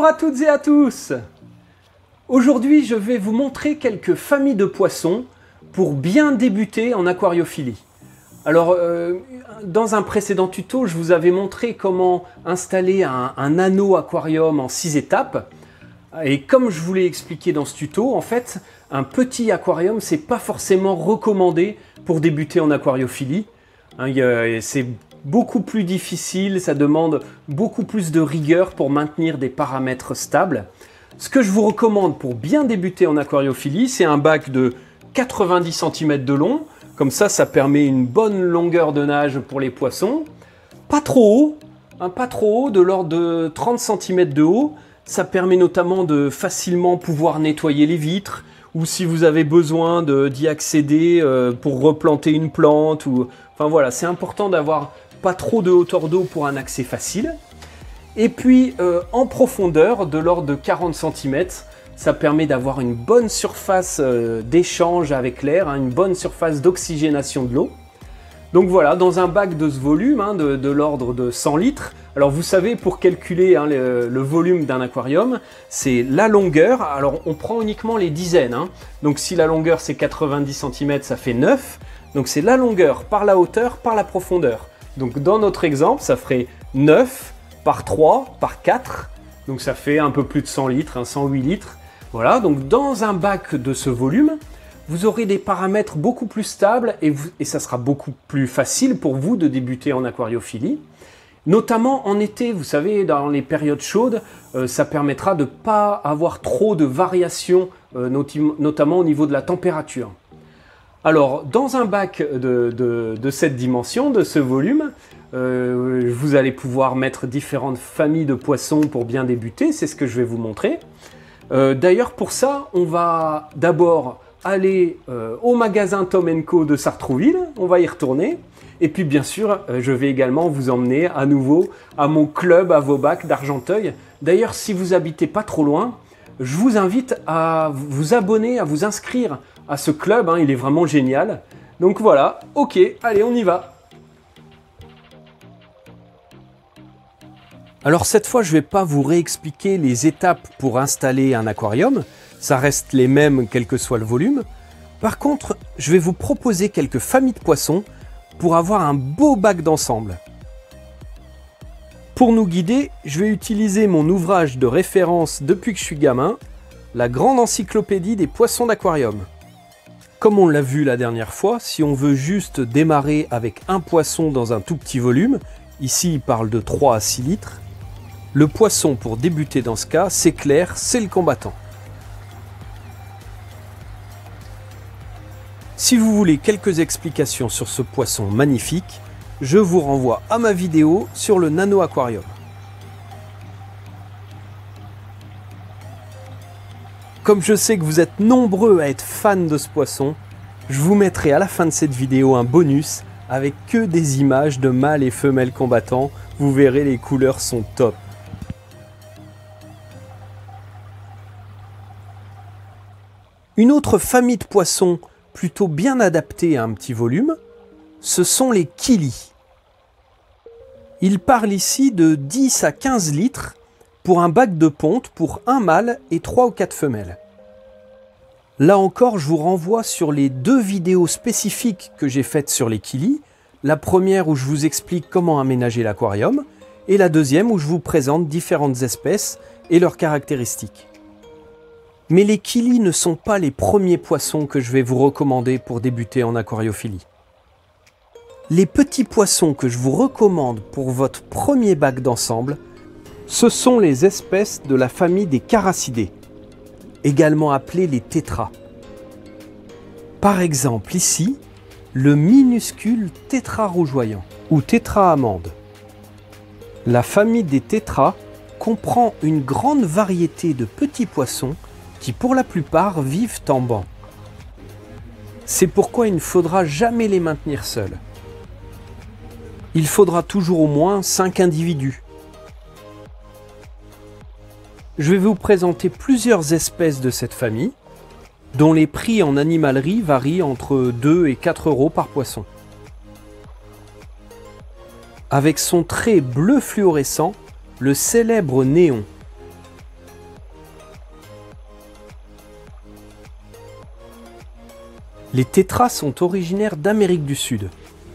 à toutes et à tous! Aujourd'hui, je vais vous montrer quelques familles de poissons pour bien débuter en aquariophilie. Alors, dans un précédent tuto, je vous avais montré comment installer un anneau aquarium en 6 étapes. Et comme je vous l'ai expliqué dans ce tuto, en fait, un petit aquarium, c'est pas forcément recommandé pour débuter en aquariophilie. C'est beaucoup plus difficile, ça demande beaucoup plus de rigueur pour maintenir des paramètres stables. Ce que je vous recommande pour bien débuter en aquariophilie, c'est un bac de 90 cm de long. Comme ça permet une bonne longueur de nage pour les poissons. Pas trop haut, de l'ordre de 30 cm de haut. Ça permet notamment de facilement pouvoir nettoyer les vitres, ou si vous avez besoin d'y accéder pour replanter une plante. Enfin voilà, c'est important d'avoir pas trop de hauteur d'eau pour un accès facile. Et puis en profondeur, de l'ordre de 40 cm, ça permet d'avoir une bonne surface d'échange avec l'air, une bonne surface d'oxygénation de l'eau. Donc voilà, dans un bac de ce volume, de l'ordre de 100 litres, alors vous savez, pour calculer le volume d'un aquarium, c'est la longueur. Alors on prend uniquement les dizaines. Donc si la longueur c'est 90 cm, ça fait 9. Donc c'est la longueur par la hauteur par la profondeur. Donc dans notre exemple, ça ferait 9 par 3 par 4. Donc ça fait un peu plus de 100 litres, 108 litres. Voilà, donc dans un bac de ce volume, vous aurez des paramètres beaucoup plus stables et ça sera beaucoup plus facile pour vous de débuter en aquariophilie. Notamment en été, vous savez, dans les périodes chaudes, ça permettra de ne pas avoir trop de variations, notamment au niveau de la température. Alors, dans un bac de cette dimension, de ce volume, vous allez pouvoir mettre différentes familles de poissons pour bien débuter, c'est ce que je vais vous montrer. D'ailleurs, pour ça, on va d'abord aller au magasin Tom & Co de Sartrouville, on va y retourner. Et puis bien sûr, je vais également vous emmener à nouveau à mon club à Vaubac d'Argenteuil. D'ailleurs, si vous habitez pas trop loin, je vous invite à vous abonner, à vous inscrire à ce club, il est vraiment génial. Donc voilà, ok, allez, on y va. Alors cette fois, je ne vais pas vous réexpliquer les étapes pour installer un aquarium. Ça reste les mêmes, quel que soit le volume. Par contre, je vais vous proposer quelques familles de poissons pour avoir un beau bac d'ensemble. Pour nous guider, je vais utiliser mon ouvrage de référence depuis que je suis gamin, la grande encyclopédie des poissons d'aquarium. Comme on l'a vu la dernière fois, si on veut juste démarrer avec un poisson dans un tout petit volume, ici il parle de 3 à 6 litres, le poisson pour débuter dans ce cas, c'est clair, c'est le combattant. Si vous voulez quelques explications sur ce poisson magnifique, je vous renvoie à ma vidéo sur le nano aquarium. Comme je sais que vous êtes nombreux à être fans de ce poisson, je vous mettrai à la fin de cette vidéo un bonus avec que des images de mâles et femelles combattants. Vous verrez, les couleurs sont top. Une autre famille de poissons plutôt bien adaptée à un petit volume, ce sont les kilis. Il parle ici de 10 à 15 litres pour un bac de ponte pour un mâle et 3 ou 4 femelles. Là encore, je vous renvoie sur les 2 vidéos spécifiques que j'ai faites sur les kilis. La première où je vous explique comment aménager l'aquarium et la deuxième où je vous présente différentes espèces et leurs caractéristiques. Mais les kilis ne sont pas les premiers poissons que je vais vous recommander pour débuter en aquariophilie. Les petits poissons que je vous recommande pour votre premier bac d'ensemble, ce sont les espèces de la famille des caracidés, également appelées les tétras. Par exemple ici, le minuscule tétra rougeoyant ou tétra amande. La famille des tétras comprend une grande variété de petits poissons qui pour la plupart vivent en banc. C'est pourquoi il ne faudra jamais les maintenir seuls. Il faudra toujours au moins 5 individus. Je vais vous présenter plusieurs espèces de cette famille, dont les prix en animalerie varient entre 2 et 4 € par poisson. Avec son trait bleu fluorescent, le célèbre néon. Les tétras sont originaires d'Amérique du Sud.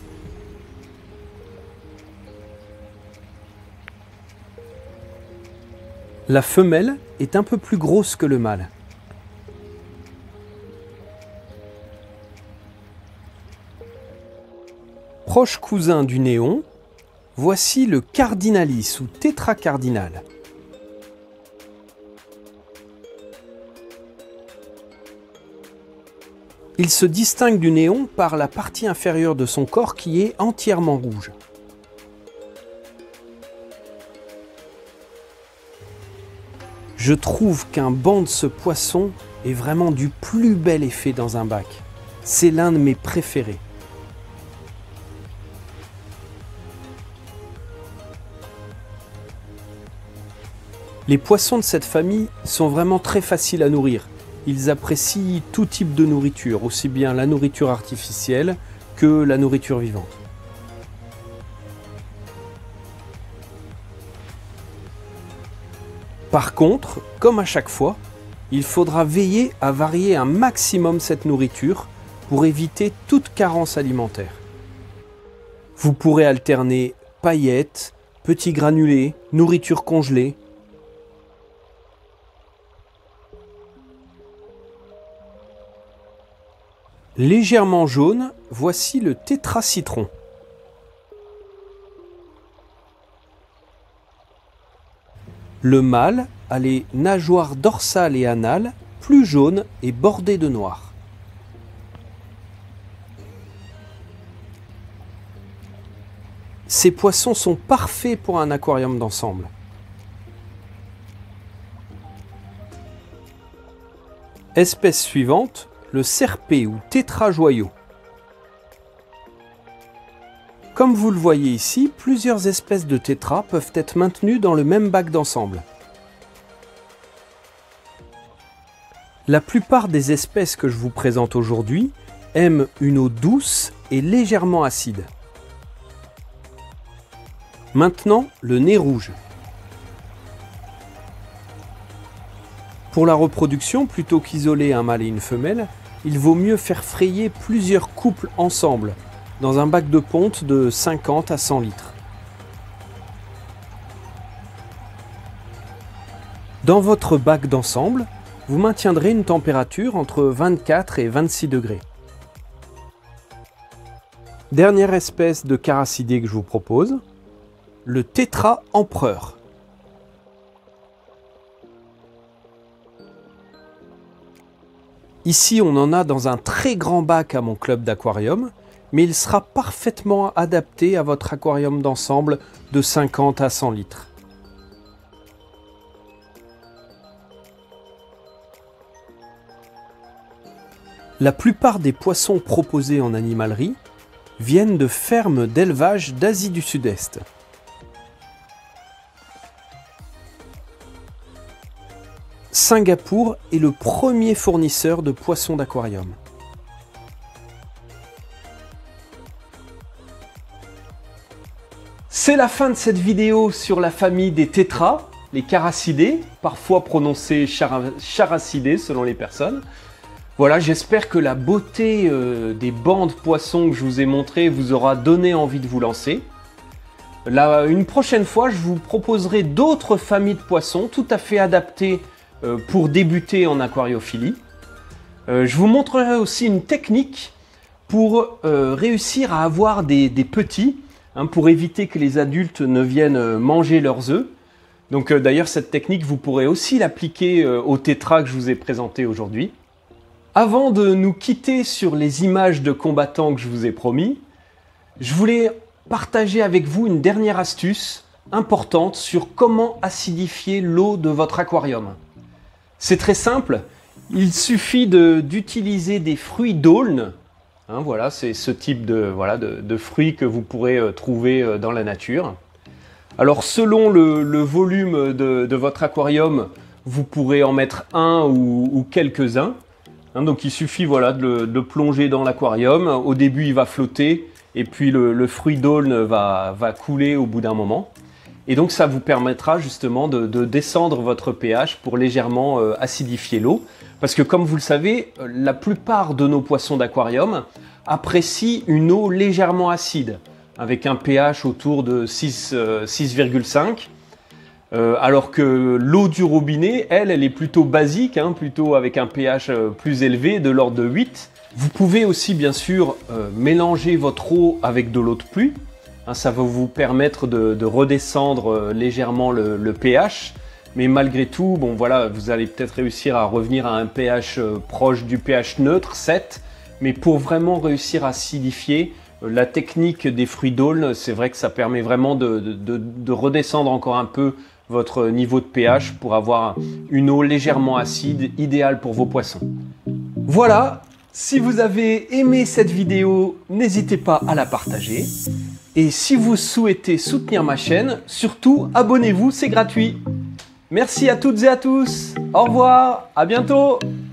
La femelle est un peu plus grosse que le mâle. Proche cousin du néon, voici le cardinalis ou tétracardinal. Il se distingue du néon par la partie inférieure de son corps qui est entièrement rouge. Je trouve qu'un banc de ce poisson est vraiment du plus bel effet dans un bac. C'est l'un de mes préférés. Les poissons de cette famille sont vraiment très faciles à nourrir. Ils apprécient tout type de nourriture, aussi bien la nourriture artificielle que la nourriture vivante. Par contre, comme à chaque fois, il faudra veiller à varier un maximum cette nourriture pour éviter toute carence alimentaire. Vous pourrez alterner paillettes, petits granulés, nourriture congelée. Légèrement jaune, voici le tétracitron. Le mâle a les nageoires dorsales et anales plus jaunes et bordées de noir. Ces poissons sont parfaits pour un aquarium d'ensemble. Espèce suivante, le cerpé ou tétrajoyau. Comme vous le voyez ici, plusieurs espèces de tétras peuvent être maintenues dans le même bac d'ensemble. La plupart des espèces que je vous présente aujourd'hui aiment une eau douce et légèrement acide. Maintenant, le nez rouge. Pour la reproduction, plutôt qu'isoler un mâle et une femelle, il vaut mieux faire frayer plusieurs couples ensemble, dans un bac de ponte de 50 à 100 litres. Dans votre bac d'ensemble, vous maintiendrez une température entre 24 et 26 degrés. Dernière espèce de caracidés que je vous propose, le tétra empereur. Ici, on en a dans un très grand bac à mon club d'aquarium, mais il sera parfaitement adapté à votre aquarium d'ensemble de 50 à 100 litres. La plupart des poissons proposés en animalerie viennent de fermes d'élevage d'Asie du Sud-Est. Singapour est le premier fournisseur de poissons d'aquarium. C'est la fin de cette vidéo sur la famille des tétras, les caracidés, parfois prononcés characidés selon les personnes. Voilà, j'espère que la beauté des bancs de poissons que je vous ai montré vous aura donné envie de vous lancer. Là, une prochaine fois, je vous proposerai d'autres familles de poissons tout à fait adaptées pour débuter en aquariophilie. Je vous montrerai aussi une technique pour réussir à avoir des petits, pour éviter que les adultes ne viennent manger leurs œufs. Donc d'ailleurs, cette technique, vous pourrez aussi l'appliquer au tétra que je vous ai présenté aujourd'hui. Avant de nous quitter sur les images de combattants que je vous ai promis, je voulais partager avec vous une dernière astuce importante sur comment acidifier l'eau de votre aquarium. C'est très simple, il suffit d'utiliser des fruits d'aulne. Voilà, c'est ce type de fruits que vous pourrez trouver dans la nature. Alors selon le volume de votre aquarium, vous pourrez en mettre un ou quelques-uns. Donc il suffit de le plonger dans l'aquarium. Au début il va flotter et puis le fruit d'aulne va couler au bout d'un moment. Et donc ça vous permettra justement de descendre votre pH pour légèrement acidifier l'eau. Parce que comme vous le savez, la plupart de nos poissons d'aquarium apprécient une eau légèrement acide, avec un pH autour de 6,5. Alors que l'eau du robinet, elle est plutôt basique, hein, plutôt avec un pH plus élevé, de l'ordre de 8. Vous pouvez aussi bien sûr mélanger votre eau avec de l'eau de pluie. Hein, ça va vous permettre de redescendre légèrement le pH. Mais malgré tout, bon voilà, vous allez peut-être réussir à revenir à un pH proche du pH neutre, 7. Mais pour vraiment réussir à acidifier, la technique des fruits d'aulne, c'est vrai que ça permet vraiment de redescendre encore un peu votre niveau de pH pour avoir une eau légèrement acide, idéale pour vos poissons. Voilà, si vous avez aimé cette vidéo, n'hésitez pas à la partager. Et si vous souhaitez soutenir ma chaîne, surtout abonnez-vous, c'est gratuit. Merci à toutes et à tous. Au revoir, à bientôt.